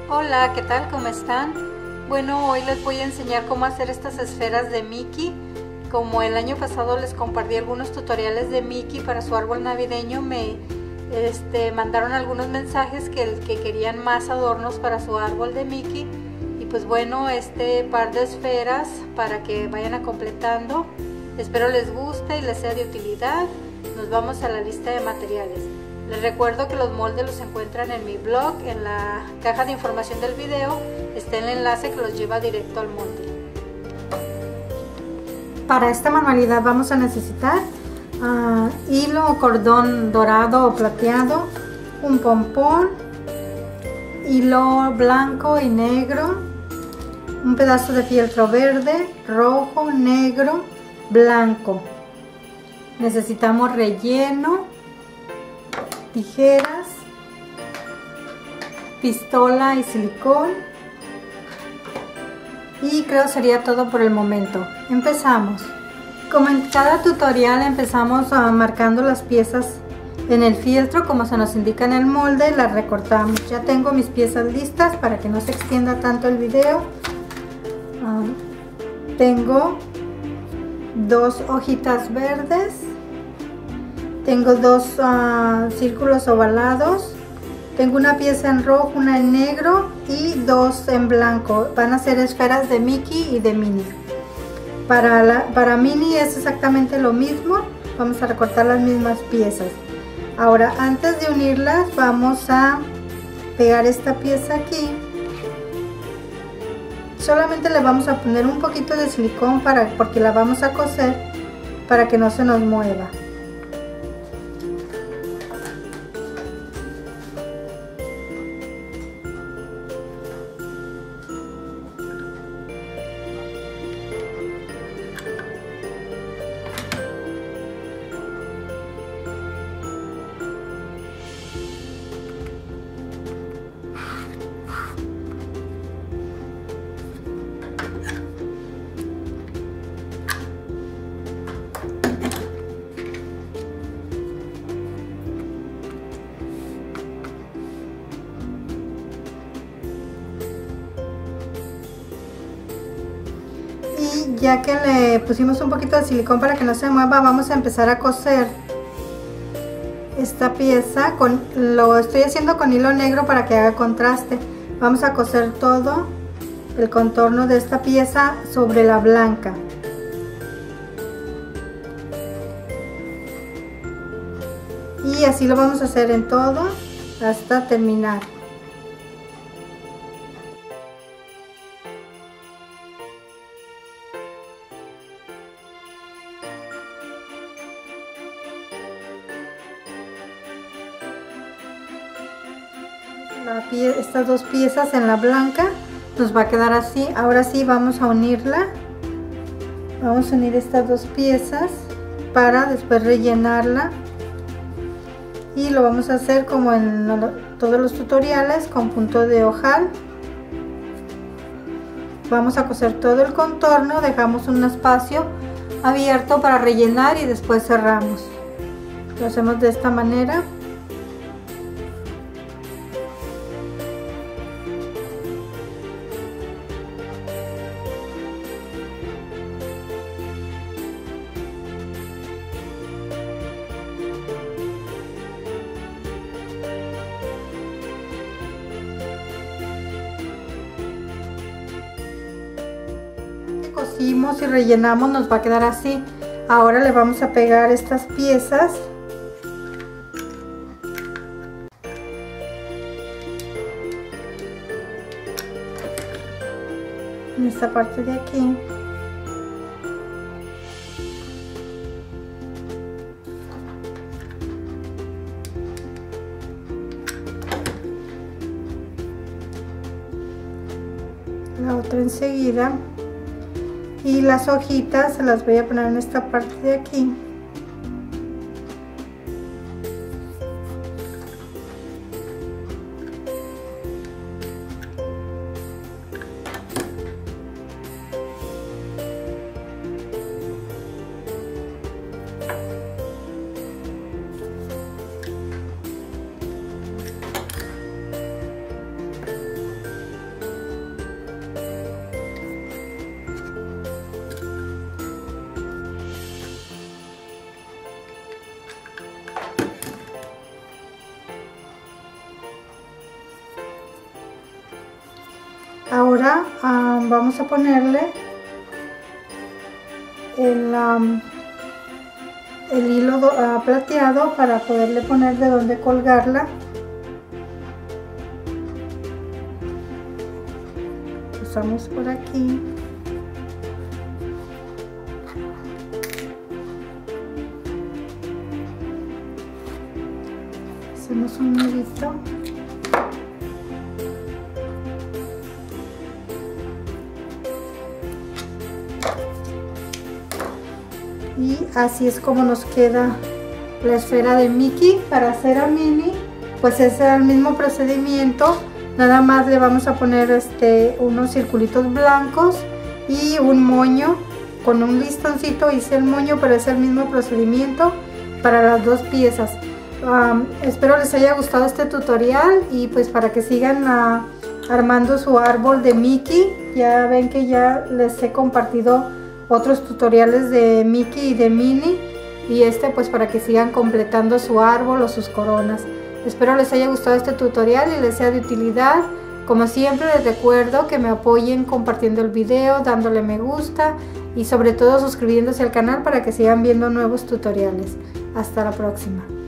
Hola, ¿qué tal? ¿Cómo están? Bueno, hoy les voy a enseñar cómo hacer estas esferas de Mickey. Como el año pasado les compartí algunos tutoriales de Mickey para su árbol navideño, me mandaron algunos mensajes que querían más adornos para su árbol de Mickey. Y pues bueno, este par de esferas para que vayan completando. Espero les guste y les sea de utilidad. Nos vamos a la lista de materiales. Les recuerdo que los moldes los encuentran en mi blog, en la caja de información del video está el enlace que los lleva directo al molde. Para esta manualidad vamos a necesitar hilo o cordón dorado o plateado, un pompón, hilo blanco y negro, un pedazo de fieltro verde, rojo, negro, blanco. Necesitamos relleno, tijeras, pistola y silicón, y creo sería todo por el momento. Empezamos. Como en cada tutorial empezamos marcando las piezas en el fieltro como se nos indica en el molde, las recortamos. Ya tengo mis piezas listas para que no se extienda tanto el video. Tengo dos hojitas verdes, tengo dos círculos ovalados, tengo una pieza en rojo, una en negro y dos en blanco. Van a ser esferas de Mickey y de Minnie. Para Minnie es exactamente lo mismo, vamos a recortar las mismas piezas. Ahora, antes de unirlas vamos a pegar esta pieza aquí. Solamente le vamos a poner un poquito de silicón porque la vamos a coser para que no se nos mueva. Ya que le pusimos un poquito de silicón para que no se mueva, vamos a empezar a coser esta pieza. Lo estoy haciendo con hilo negro para que haga contraste. Vamos a coser todo el contorno de esta pieza sobre la blanca. Y así lo vamos a hacer en todo hasta terminar. Estas dos piezas en la blanca nos va a quedar así. Ahora sí vamos a unirla, vamos a unir estas dos piezas para después rellenarla, y lo vamos a hacer como en todos los tutoriales, con punto de ojal. Vamos a coser todo el contorno, dejamos un espacio abierto para rellenar y después cerramos. Lo hacemos de esta manera. Cosimos y rellenamos, nos va a quedar así. Ahora le vamos a pegar estas piezas en esta parte de aquí. La otra enseguida. Y las hojitas se las voy a poner en esta parte de aquí. ahora vamos a ponerle el hilo plateado para poderle poner de dónde colgarla. Pasamos por aquí. Hacemos un nudito. Y así es como nos queda la esfera de Mickey. Para hacer a Minnie, pues es el mismo procedimiento, nada más le vamos a poner unos circulitos blancos y un moño. Con un listoncito hice el moño, pero es el mismo procedimiento para las dos piezas. Espero les haya gustado este tutorial y pues para que sigan armando su árbol de Mickey. Ya ven que ya les he compartido otros tutoriales de Mickey y de Minnie, y pues para que sigan completando su árbol o sus coronas. Espero les haya gustado este tutorial y les sea de utilidad. Como siempre les recuerdo que me apoyen compartiendo el video, dándole me gusta y sobre todo suscribiéndose al canal para que sigan viendo nuevos tutoriales. Hasta la próxima.